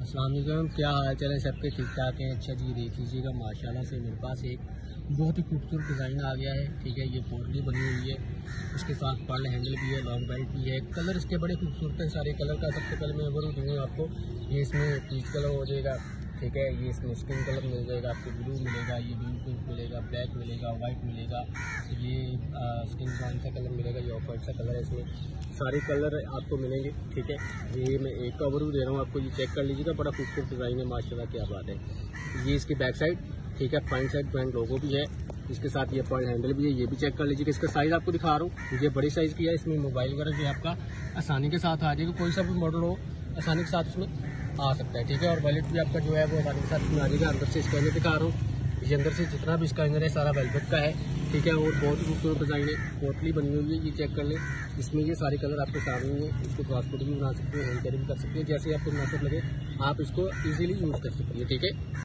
अस्सलाम वालेकुम, क्या हाल चाल है सबके? ठीक ठाक है। अच्छा जी, देख लीजिएगा माशाल्लाह से मेरे पास एक बहुत ही खूबसूरत डिज़ाइन आ गया है। ठीक है, ये पोटली बनी हुई है, इसके साथ पर्ल हैंडल भी है, लॉन्ग बेल्ट भी है। कलर इसके बड़े खूबसूरत हैं। सारे कलर का सबसे पहले मैं ओवरव्यू दूँगा आपको। ये इसमें पीच कलर हो जाएगा, ठीक है। ये इसमें स्किन कलर मिल जाएगा आपको, ब्लू मिलेगा, ये ब्लू पिंक मिलेगा, ब्लैक मिलेगा, वाइट मिलेगा, ये स्किन ब्राउन सा कलर मिलेगा, ये ऑफ वाइट सा कलर है। इसमें सारे कलर आपको मिलेंगे, ठीक है। ये मैं एक का ओवरव्यू दे रहा हूँ आपको, ये चेक कर लीजिएगा। बड़ा खूबसूरत डिज़ाइन है माशाल्लाह, क्या बात है। ये इसकी बैक साइड, ठीक है। फ्रंट साइड ब्रांड लोगो भी है, इसके साथ ये पर्ल हैंडल भी है, ये भी चेक कर लीजिएगा। इसका साइज़ आपको दिखा रहा हूँ, ये बड़ी साइज़ की है। इसमें मोबाइल वगैरह भी आपका आसानी के साथ आ जाएगा, कोई सा भी मॉडल हो आसानी के साथ उसमें आ सकता है, ठीक है। और वॉलेट भी आपका जो है वो आसानी के साथ इसमें आ जाएगा। अंदर से स्कैनर दिखा रहा हूँ, ये अंदर से जितना भी स्कैनर है सारा वेलवेट का है, ठीक है। और बहुत ही खूबसूरत डिज़ाइन है, पोटली बनी हुई है, ये चेक कर लें। इसमें ये सारे कलर आपके सामने हैं। इसको ट्रांसपोर्ट भी बना सकते हैं, हैंड कैरी भी कर सकते हैं, जैसे आपको मुनासिब लगे आप इसको ईजिली यूज़ कर सकते हैं, ठीक है।